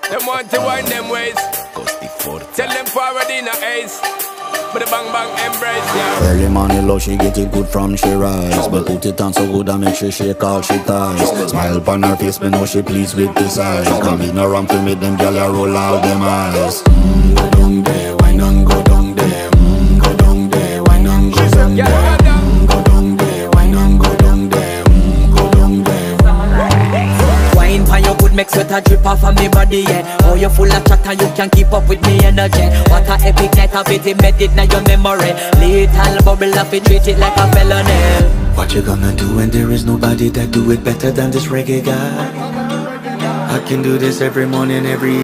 Them want to wind them ways. Tell them forward in a ace. But the bang bang embrace, yeah. Early morning love, she get it good from she rise. But put it on so good I make she shake all she ties. Smile upon her face, me know she pleased with this eyes. Come in around to make them gyal roll out them eyes. Go down there, why not go down there? Go down there, why not go down there? Go down there, why not go down there? Go down there. Wine for your good make sweat a drip off of me body, yeah. Oh, you full of chatter, you can keep up with me energy. What a epic night of it, embedded in your memory. Little bubble up, it treat it like a felony. What you gonna do when there is nobody that do it better than this reggae guy? I can do this every morning, every